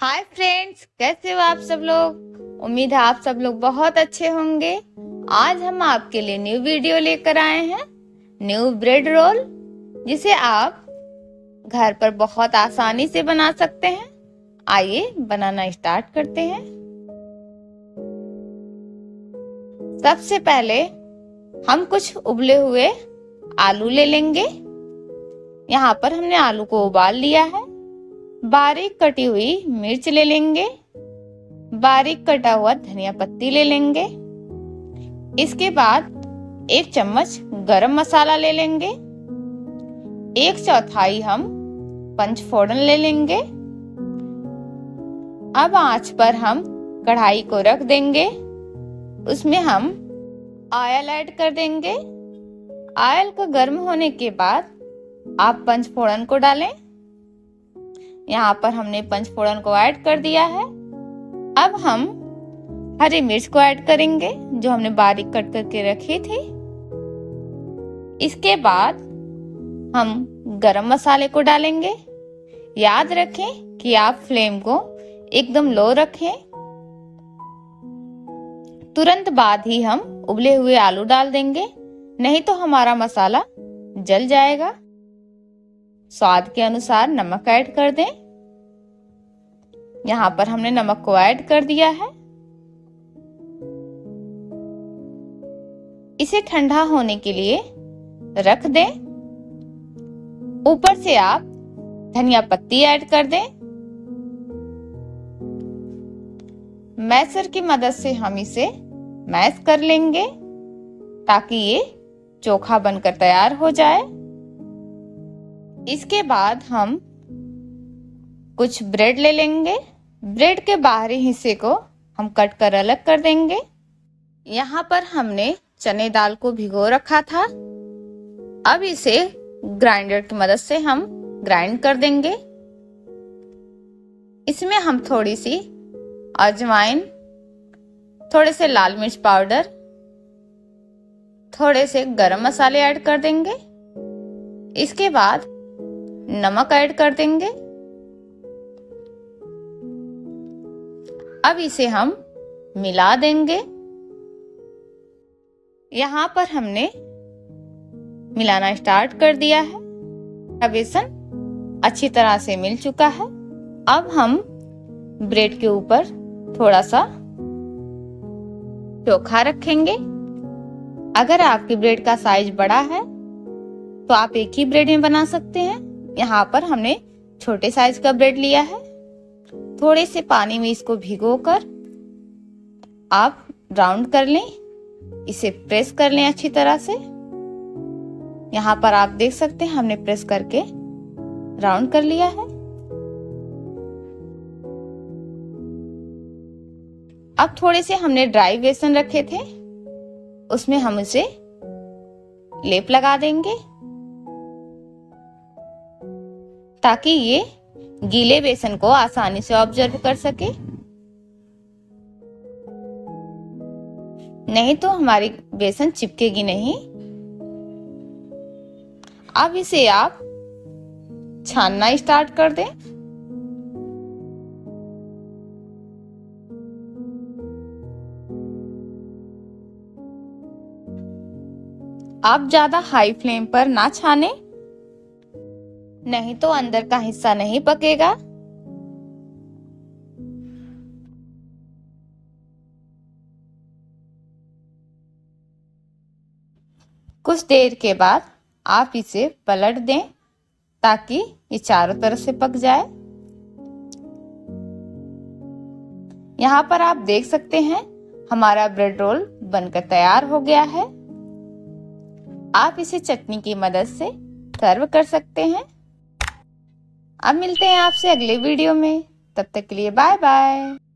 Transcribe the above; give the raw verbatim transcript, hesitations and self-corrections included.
Hi friends, कैसे हो आप सब लोग। उम्मीद है आप सब लोग बहुत अच्छे होंगे। आज हम आपके लिए न्यू वीडियो लेकर आए हैं, न्यू ब्रेड रोल, जिसे आप घर पर बहुत आसानी से बना सकते हैं। आइए बनाना स्टार्ट करते हैं। सबसे पहले हम कुछ उबले हुए आलू ले लेंगे। यहाँ पर हमने आलू को उबाल लिया है। बारीक कटी हुई मिर्च ले लेंगे। बारीक कटा हुआ धनिया पत्ती ले लेंगे। इसके बाद एक चम्मच गरम मसाला ले लेंगे। एक चौथाई हम पंचफोड़न ले लेंगे। अब आंच पर हम कढ़ाई को रख देंगे। उसमें हम ऑयल ऐड कर देंगे। ऑयल को गर्म होने के बाद आप पंचफोड़न को डालें। यहाँ पर हमने पंचफोड़न को ऐड कर दिया है। अब हम हरी मिर्च को ऐड करेंगे जो हमने बारीक कट करके रखी थी। इसके बाद हम गरम मसाले को डालेंगे। याद रखें कि आप फ्लेम को एकदम लो रखें। तुरंत बाद ही हम उबले हुए आलू डाल देंगे, नहीं तो हमारा मसाला जल जाएगा। स्वाद के अनुसार नमक ऐड कर दें। यहाँ पर हमने नमक को ऐड कर दिया है। इसे ठंडा होने के लिए रख दें। ऊपर से आप धनिया पत्ती ऐड कर दें। मैशर की मदद से हम इसे मैश कर लेंगे ताकि ये चोखा बनकर तैयार हो जाए। इसके बाद हम कुछ ब्रेड ले लेंगे। ब्रेड के बाहरी हिस्से को हम कट कर अलग कर देंगे। यहाँ पर हमने चने दाल को भिगो रखा था। अब इसे ग्राइंडर की मदद से हम ग्राइंड कर देंगे। इसमें हम थोड़ी सी अजवाइन, थोड़े से लाल मिर्च पाउडर, थोड़े से गरम मसाले ऐड कर देंगे। इसके बाद नमक ऐड कर देंगे। अब इसे हम मिला देंगे। यहाँ पर हमने मिलाना स्टार्ट कर दिया है। अब बेसन अच्छी तरह से मिल चुका है। अब हम ब्रेड के ऊपर थोड़ा सा चोखा रखेंगे। अगर आपकी ब्रेड का साइज बड़ा है तो आप एक ही ब्रेड में बना सकते हैं। यहाँ पर हमने छोटे साइज का ब्रेड लिया है। थोड़े से पानी में इसको भिगोकर आप राउंड कर लें। इसे प्रेस कर लें अच्छी तरह से। यहाँ पर आप देख सकते हैं हमने प्रेस करके राउंड कर लिया है। अब थोड़े से हमने ड्राई बेसन रखे थे, उसमें हम इसे लेप लगा देंगे ताकि ये गीले बेसन को आसानी से ऑब्जर्व कर सके, नहीं तो हमारी बेसन चिपकेगी नहीं। अब इसे आप छानना स्टार्ट कर दें। आप ज्यादा हाई फ्लेम पर ना छाने, नहीं तो अंदर का हिस्सा नहीं पकेगा। कुछ देर के बाद आप इसे पलट दें ताकि ये चारों तरफ से पक जाए। यहाँ पर आप देख सकते हैं हमारा ब्रेड रोल बनकर तैयार हो गया है। आप इसे चटनी की मदद से सर्व कर सकते हैं। अब मिलते हैं आपसे अगले वीडियो में। तब तक के लिए बाय बाय।